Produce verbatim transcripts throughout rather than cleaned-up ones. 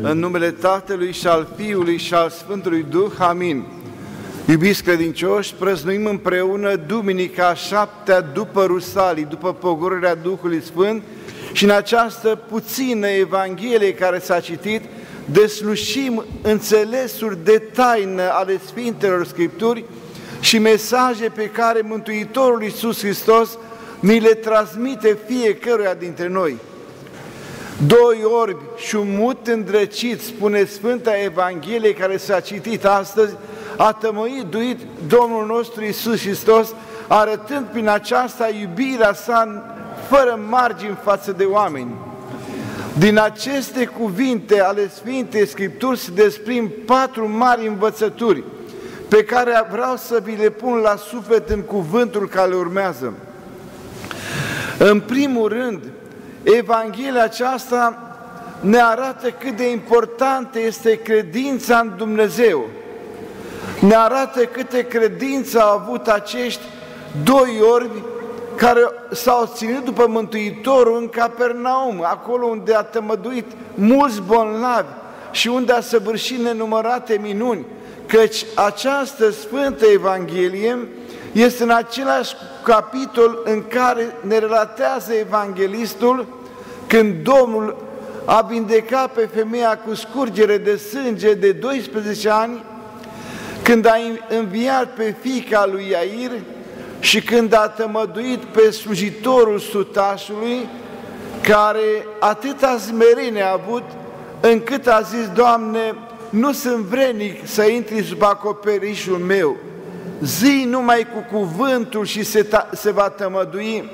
În numele Tatălui și al Fiului și al Sfântului Duh. Amin. Iubiți credincioși, prăznuim împreună Duminica a șaptea după Rusalii, după pogorârea Duhului Sfânt, și în această puțină Evanghelie care s-a citit, deslușim înțelesuri de taină ale Sfintelor Scripturi și mesaje pe care Mântuitorul Iisus Hristos ni le transmite fiecăruia dintre noi. Doi orbi și un mut îndrăcit, spune Sfânta Evanghelie care s-a citit astăzi, a tămăduit Domnul nostru Iisus Hristos, arătând prin aceasta iubirea sa fără margini față de oameni. Din aceste cuvinte ale Sfintei Scripturi se desprind patru mari învățături pe care vreau să vi le pun la suflet în cuvântul care urmează. În primul rând, Evanghelia aceasta ne arată cât de importantă este credința în Dumnezeu. Ne arată câte credință au avut acești doi orbi care s-au ținut după Mântuitorul în Capernaum, acolo unde a tămăduit mulți bolnavi și unde a săvârșit nenumărate minuni, căci această Sfântă Evanghelie este în același capitol în care ne relatează evanghelistul când Domnul a vindecat pe femeia cu scurgere de sânge de doisprezece ani, când a înviat pe fiica lui Iair și când a tămăduit pe slujitorul sutașului, care atâta smerenie a avut, încât a zis: Doamne, nu sunt vrednic să intri sub acoperișul meu, zi numai cu cuvântul și se, se va tămădui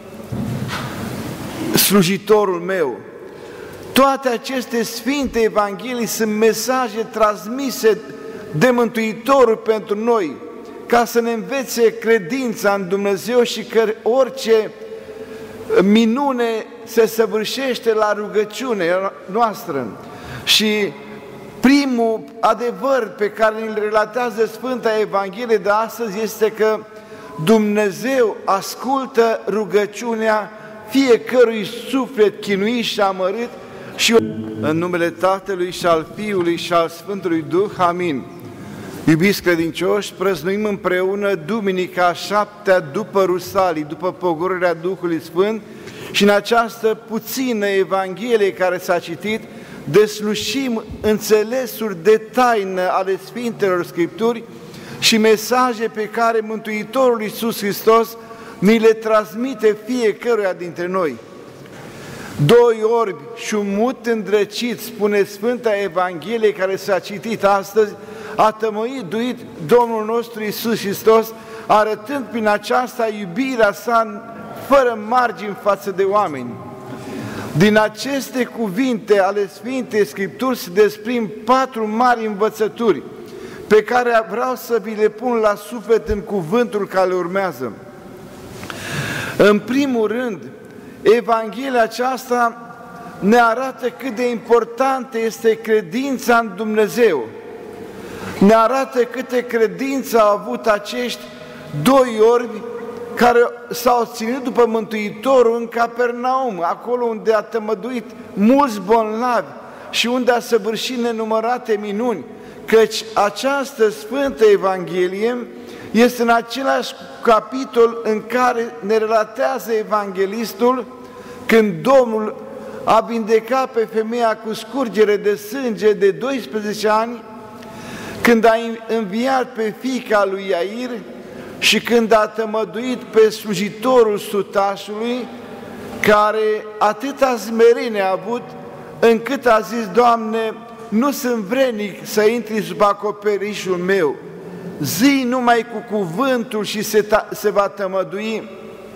slujitorul meu. Toate aceste Sfinte Evanghelii sunt mesaje transmise de Mântuitorul pentru noi, ca să ne învețe credința în Dumnezeu și că orice minune se săvârșește la rugăciunea noastră. Și primul adevăr pe care îl relatează Sfânta Evanghelie de astăzi este că Dumnezeu ascultă rugăciunea fiecărui suflet chinuit și amărât și în numele Tatălui și al Fiului și al Sfântului Duh. Amin. Iubiți credincioși, prăznuim împreună Duminica a șaptea după Rusalii, după pogorârea Duhului Sfânt, și în această puțină Evanghelie care s-a citit, deslușim înțelesuri de taină ale Sfintelor Scripturi și mesaje pe care Mântuitorul Iisus Hristos ni le transmite fiecăruia dintre noi. Doi orbi și un mut îndrăcit, spune Sfânta Evanghelie care s-a citit astăzi, a tămăduit Domnul nostru Iisus Hristos, arătând prin aceasta iubirea sa fără margini față de oameni. Din aceste cuvinte ale Sfintei Scripturi se desprind patru mari învățături pe care vreau să vi le pun la suflet în cuvântul care urmează. În primul rând, Evanghelia aceasta ne arată cât de importantă este credința în Dumnezeu. Ne arată câte credință au avut acești doi orbi care s-au ținut după Mântuitorul în Capernaum, acolo unde a tămăduit mulți bolnavi și unde a săvârșit nenumărate minuni, căci această Sfântă Evanghelie este în același capitol în care ne relatează evanghelistul când Domnul a vindecat pe femeia cu scurgere de sânge de doisprezece ani, când a înviat pe fiica lui Iair și când a tămăduit pe slujitorul sutașului, care atâta smerenie a avut, încât a zis: Doamne, nu sunt vrednic să intri sub acoperișul meu, zi numai cu cuvântul și se, se va tămădui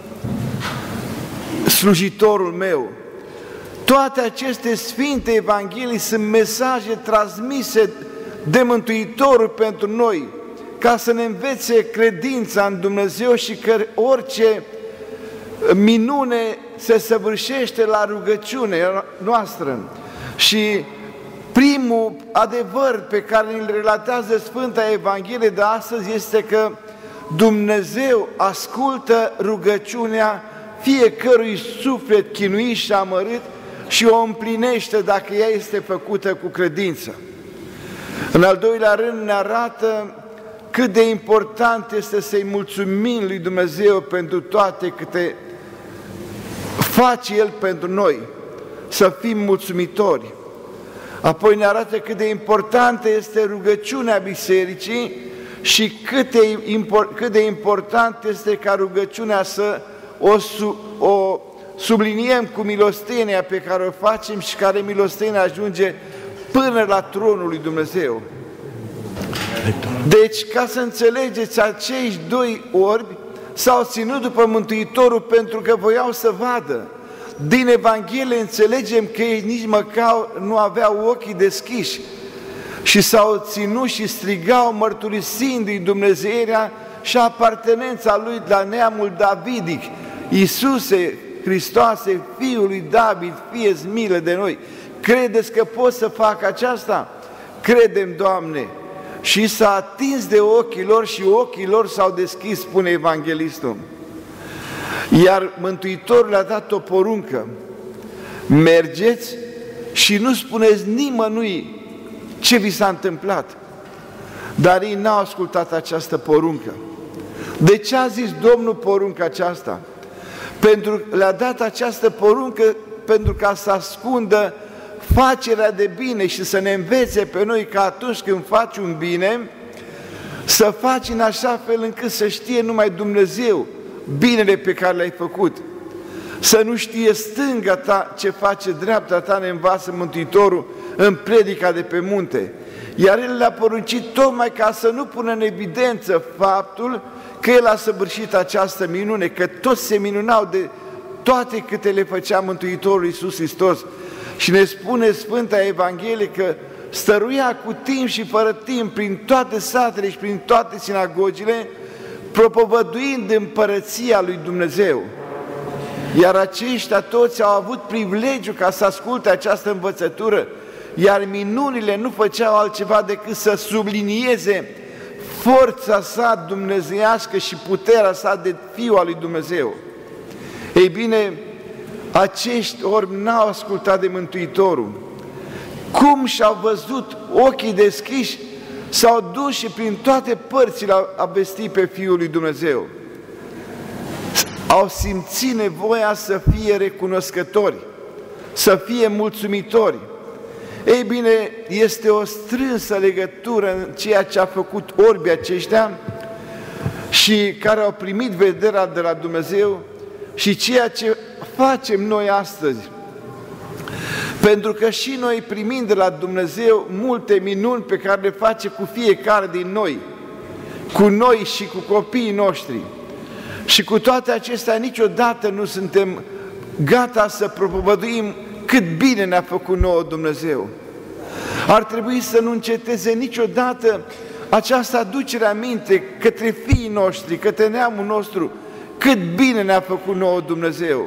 slujitorul meu. Toate aceste Sfinte Evanghelii sunt mesaje transmise de Mântuitorul pentru noi, ca să ne învețe credința în Dumnezeu și că orice minune se săvârșește la rugăciunea noastră. Și primul adevăr pe care îl relatează Sfânta Evanghelie de astăzi este că Dumnezeu ascultă rugăciunea fiecărui suflet chinuit și amărât și o împlinește dacă ea este făcută cu credință. În al doilea rând ne arată cât de important este să-i mulțumim lui Dumnezeu pentru toate câte face El pentru noi, să fim mulțumitori. Apoi ne arată cât de importantă este rugăciunea bisericii și cât de, import, cât de important este ca rugăciunea să o, o subliniem cu milostenia pe care o facem și care milostenia ajunge până la tronul lui Dumnezeu. Deci, ca să înțelegeți, acești doi orbi s-au ținut după Mântuitorul pentru că voiau să vadă. Din Evanghelie înțelegem că ei nici măcar nu aveau ochii deschiși și s-au ținut și strigau mărturisindu-i Dumnezeirea și apartenența lui la neamul davidic. Iisuse Hristoase, Fiul lui David, fie-ți milă de noi. Credeți că pot să fac aceasta? Credem, Doamne! Și s-a atins de ochii lor și ochii lor s-au deschis, spune Evanghelistul. Iar Mântuitorul le-a dat o poruncă: mergeți și nu spuneți nimănui ce vi s-a întâmplat. Dar ei n-au ascultat această poruncă. De ce a zis Domnul porunca aceasta? Pentru le-a dat această poruncă pentru ca să ascundă facerea de bine și să ne învețe pe noi că atunci când faci un bine, să faci în așa fel încât să știe numai Dumnezeu binele pe care l-ai făcut. Să nu știe stânga ta ce face dreapta ta, ne învață Mântuitorul în predica de pe munte. Iar El le-a poruncit tocmai ca să nu pună în evidență faptul că El a săvârșit această minune, că toți se minunau de toate câte le făcea Mântuitorul Iisus Hristos. Și ne spune Sfânta Evanghelie că stăruia cu timp și fără timp prin toate satele și prin toate sinagogile, propovăduind împărăția lui Dumnezeu. Iar aceștia toți au avut privilegiu ca să asculte această învățătură, iar minunile nu făceau altceva decât să sublinieze forța sa dumnezeiască și puterea sa de Fiul al lui Dumnezeu. Ei bine, acești orbi n-au ascultat de Mântuitorul. Cum și-au văzut ochii deschiși, s-au dus și prin toate părțile a vesti pe Fiul lui Dumnezeu. Au simțit nevoia să fie recunoscători, să fie mulțumitori. Ei bine, este o strânsă legătură în ceea ce a făcut orbii aceștia și care au primit vederea de la Dumnezeu și ceea ce facem noi astăzi. Pentru că și noi primim de la Dumnezeu multe minuni pe care le face cu fiecare din noi, cu noi și cu copiii noștri. Și cu toate acestea niciodată nu suntem gata să propovăduim cât bine ne-a făcut nouă Dumnezeu. Ar trebui să nu înceteze niciodată această aducere aminte către fiii noștri, către neamul nostru, cât bine ne-a făcut nouă Dumnezeu.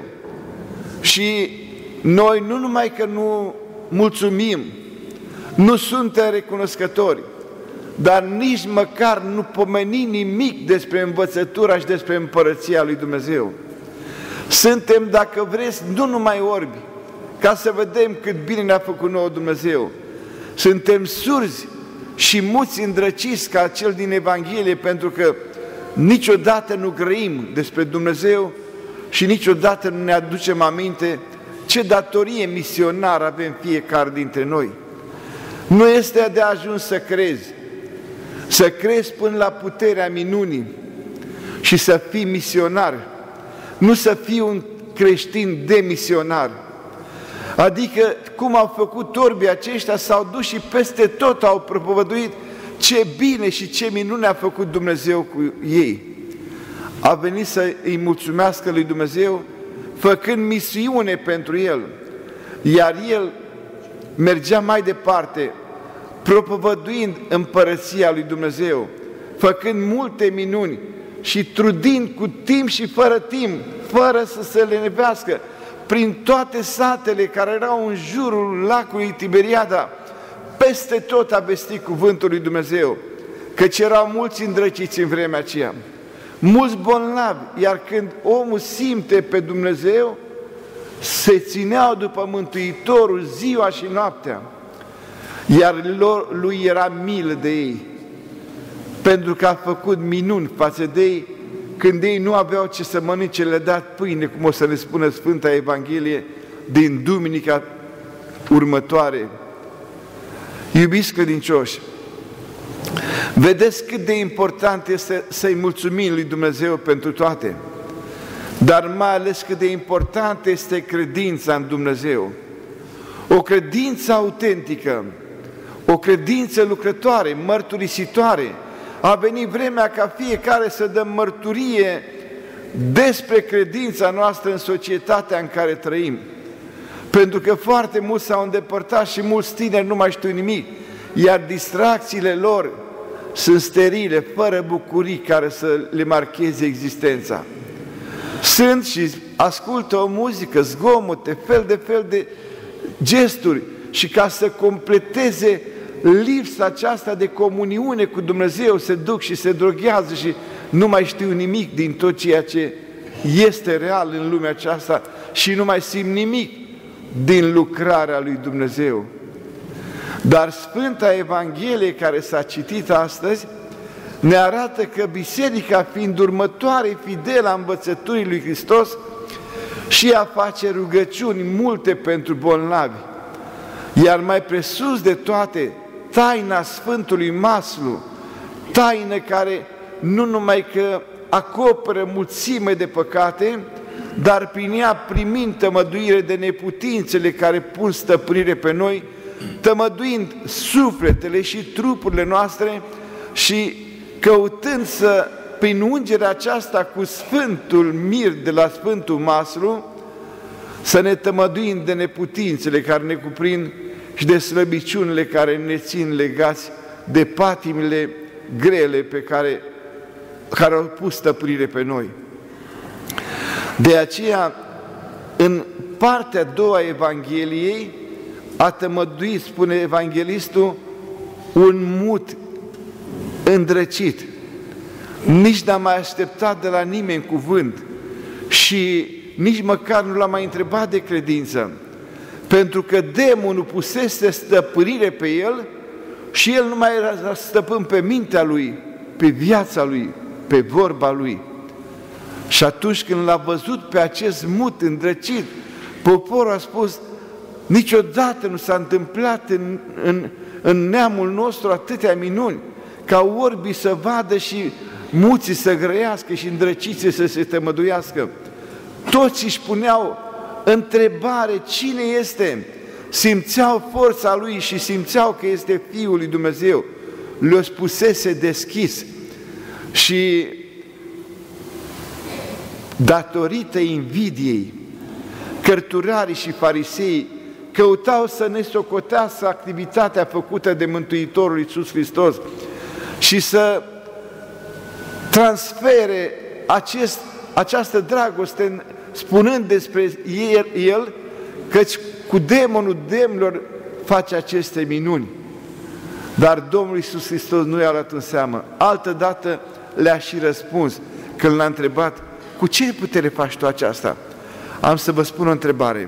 Și noi nu numai că nu mulțumim, nu suntem recunoscători, dar nici măcar nu pomenim nimic despre învățătura și despre împărăția lui Dumnezeu. Suntem, dacă vreți, nu numai orbi, ca să vedem cât bine ne-a făcut nouă Dumnezeu. Suntem surzi și muți îndrăciți ca cel din Evanghelie, pentru că niciodată nu grăim despre Dumnezeu și niciodată nu ne aducem aminte ce datorie misionară avem fiecare dintre noi. Nu este de ajuns să crezi, să crezi până la puterea minunii și să fii misionar, nu să fii un creștin demisionar. Adică, cum au făcut orbii aceștia, s-au dus și peste tot au propovăduit ce bine și ce minune a făcut Dumnezeu cu ei. A venit să îi mulțumească lui Dumnezeu, făcând misiune pentru el, iar el mergea mai departe, propovăduind împărăția lui Dumnezeu, făcând multe minuni și trudind cu timp și fără timp, fără să se lenevească, prin toate satele care erau în jurul lacului Tiberiada, peste tot a vestit cuvântul lui Dumnezeu, căci erau mulți îndrăciți în vremea aceea, mulți bolnavi, iar când omul simte pe Dumnezeu, se țineau după Mântuitorul ziua și noaptea, iar lor, lui era milă de ei, pentru că a făcut minuni față de ei, când ei nu aveau ce să mănânce, le-a dat pâine, cum o să ne spună Sfânta Evanghelie din duminica următoare. Iubiți credincioși, vedeți cât de important este să-i mulțumim lui Dumnezeu pentru toate, dar mai ales cât de important este credința în Dumnezeu. O credință autentică, o credință lucrătoare, mărturisitoare. A venit vremea ca fiecare să dăm mărturie despre credința noastră în societatea în care trăim. Pentru că foarte mulți s-au îndepărtat și mulți tineri nu mai știu nimic, iar distracțiile lor sunt sterile, fără bucurii care să le marcheze existența. Sunt și ascultă o muzică, zgomote, fel de fel de gesturi, și ca să completeze lipsa aceasta de comuniune cu Dumnezeu se duc și se droghează și nu mai știu nimic din tot ceea ce este real în lumea aceasta și nu mai simt nimic din lucrarea lui Dumnezeu. Dar Sfânta Evanghelie care s-a citit astăzi ne arată că biserica, fiind următoare fidelă a învățăturii lui Hristos, și ea face rugăciuni multe pentru bolnavi, iar mai presus de toate, taina Sfântului Maslu, taină care nu numai că acoperă mulțime de păcate, dar prin ea primind tămăduire de neputințele care pun stăpânire pe noi, tămăduind sufletele și trupurile noastre și căutând să, prin ungerea aceasta cu Sfântul Mir de la Sfântul Maslu, să ne tămăduim de neputințele care ne cuprind și de slăbiciunile care ne țin legați de patimile grele pe care, care au pus stăpânire pe noi. De aceea, în partea a doua a Evangheliei, a tămăduit, spune evanghelistul, un mut îndrăcit. Nici n-a mai așteptat de la nimeni cuvânt și nici măcar nu l-a mai întrebat de credință, pentru că demonul pusese stăpânire pe el și el nu mai era stăpân pe mintea lui, pe viața lui, pe vorba lui. Și atunci când l-a văzut pe acest mut îndrăcit, poporul a spus: niciodată nu s-a întâmplat în, în, în neamul nostru atâtea minuni, ca orbii să vadă și muții să grăiască și îndrăciții să se tămăduiască. Toți își puneau întrebare: cine este? Simțeau forța lui și simțeau că este Fiul lui Dumnezeu. Le-o spusese deschis și datorită invidiei, cărturarii și farisei căutau să ne socotească activitatea făcută de Mântuitorul Iisus Hristos și să transfere acest, această dragoste, spunând despre el, el căci cu demonul demnilor face aceste minuni. Dar Domnul Iisus Hristos nu i-a luat în seamă. Altădată le-a și răspuns când l-a întrebat: cu ce putere faci tu aceasta? Am să vă spun o întrebare.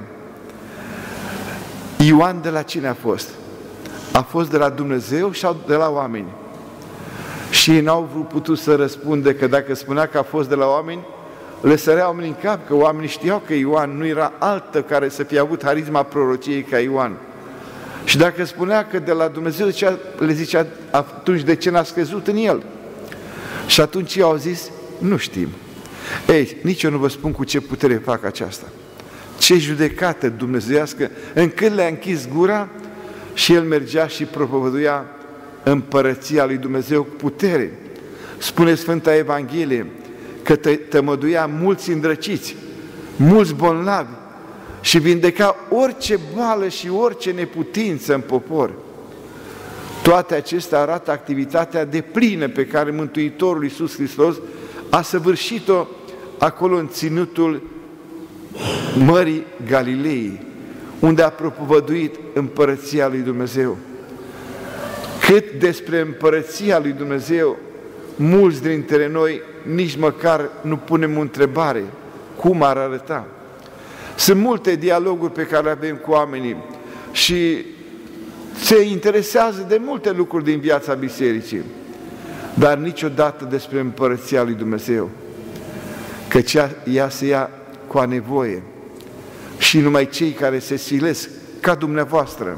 Ioan de la cine a fost? A fost de la Dumnezeu sau de la oameni? Și ei n-au putut să răspundă, că dacă spunea că a fost de la oameni, le sărea oamenii în cap, că oamenii știau că Ioan nu era altă care să fie avut harisma prorociei ca Ioan. Și dacă spunea că de la Dumnezeu, zicea, le zicea: atunci de ce n-ați crezut în el? Și atunci ei au zis: nu știm. Ei, nici eu nu vă spun cu ce putere fac aceasta. Ce judecată dumnezeiască, încât le-a închis gura și el mergea și propovăduia împărăția lui Dumnezeu cu putere. Spune Sfânta Evanghelie că tămăduia mulți îndrăciți, mulți bolnavi și vindeca orice boală și orice neputință în popor. Toate acestea arată activitatea deplină pe care Mântuitorul Iisus Hristos a săvârșit-o acolo în ținutul Mării Galilei, unde a propovăduit împărăția lui Dumnezeu. Cât despre împărăția lui Dumnezeu, mulți dintre noi nici măcar nu punem o întrebare: cum ar arăta? Sunt multe dialoguri pe care le avem cu oamenii și se interesează de multe lucruri din viața bisericii, dar niciodată despre Împărăția lui Dumnezeu, căci ea se ia cu a nevoie și numai cei care se silesc ca dumneavoastră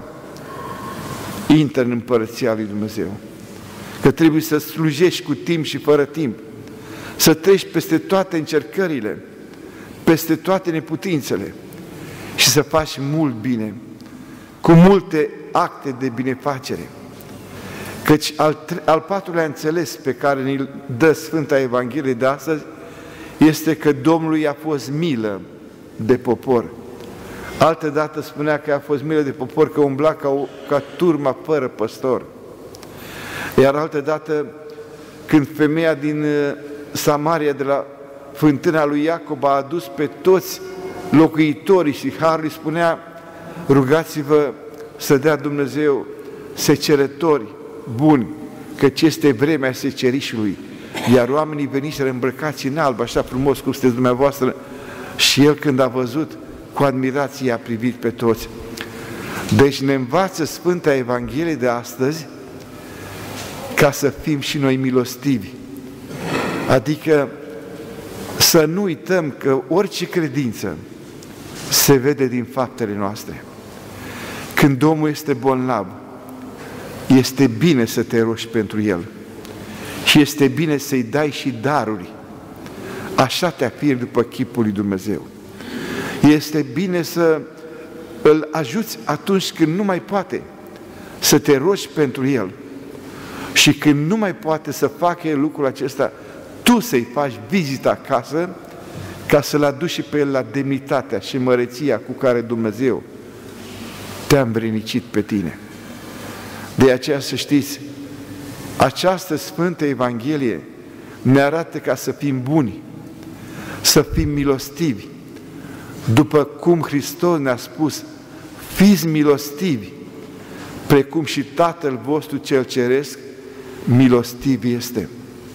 intră în Împărăția lui Dumnezeu. Că trebuie să slujești cu timp și fără timp, să treci peste toate încercările, peste toate neputințele și să faci mult bine, cu multe acte de binefacere. Căci al, al patrulea înțeles pe care ne-l dă Sfânta Evanghelie de astăzi este că Domnului a fost milă de popor. Altădată spunea că a fost milă de popor, că umbla ca, o, ca turma fără păstor. Iar altădată, când femeia din Samaria, de la fântâna lui Iacob, a adus pe toți locuitorii și harul, spunea: rugați-vă să dea Dumnezeu secerători buni, căci este vremea secerișului. Iar oamenii veniseră îmbrăcați în alb, așa frumos cum sunteți dumneavoastră, și el, când a văzut, cu admirație a privit pe toți. Deci ne învață Sfânta Evanghelie de astăzi ca să fim și noi milostivi, adică să nu uităm că orice credință se vede din faptele noastre. Când omul este bolnav, este bine să te rogi pentru el și este bine să-i dai și daruri. Așa te afirmi după chipul lui Dumnezeu. Este bine să îl ajuți atunci când nu mai poate, să te rogi pentru el. Și când nu mai poate să facă el lucrul acesta, tu să-i faci vizită acasă, ca să-l aduci și pe el la demnitatea și măreția cu care Dumnezeu te-a învrednicit pe tine. De aceea să știți, această Sfântă Evanghelie ne arată ca să fim buni, să fim milostivi, după cum Hristos ne-a spus: fiți milostivi, precum și Tatăl vostru cel ceresc milostiv este.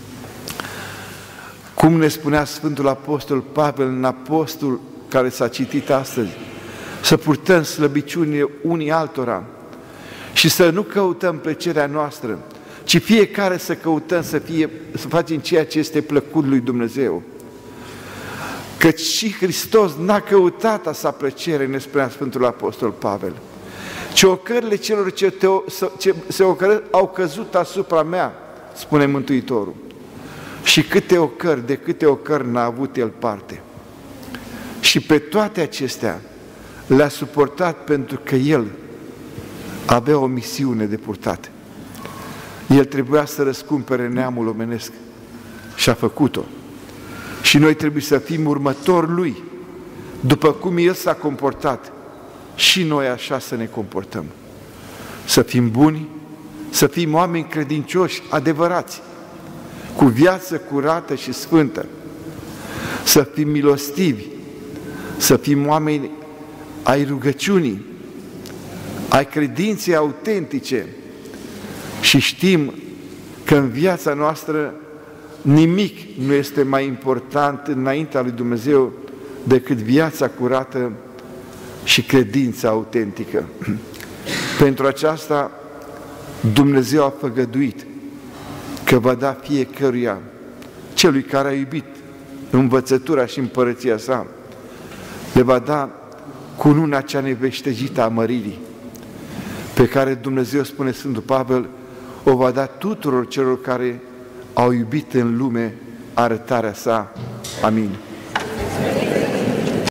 Cum ne spunea Sfântul Apostol Pavel în apostol care s-a citit astăzi, să purtăm slăbiciunile unii altora și să nu căutăm plăcerea noastră, ci fiecare să căutăm să, fie, să facem ceea ce este plăcut lui Dumnezeu. Căci și Hristos n-a căutat a sa plăcere, ne spunea Sfântul Apostol Pavel, ci ocările celor ce, te, ce se ocără, au căzut asupra mea, spune Mântuitorul. Și câte ocări, de câte ocări n-a avut el parte. Și pe toate acestea le-a suportat pentru că el avea o misiune de purtat. El trebuia să răscumpere neamul omenesc și a făcut-o. Și noi trebuie să fim următori lui, după cum el s-a comportat, și noi așa să ne comportăm. Să fim buni, să fim oameni credincioși, adevărați, cu viață curată și sfântă, să fim milostivi, să fim oameni ai rugăciunii, ai credinței autentice și știm că în viața noastră nimic nu este mai important înaintea lui Dumnezeu decât viața curată și credința autentică. Pentru aceasta Dumnezeu a făgăduit că va da fiecăruia, celui care a iubit învățătura și împărăția sa, le va da cununa cea neveștejită a măririi, pe care Dumnezeu, spune Sfântul Pavel, o va da tuturor celor care au iubit în lume arătarea sa. Amin.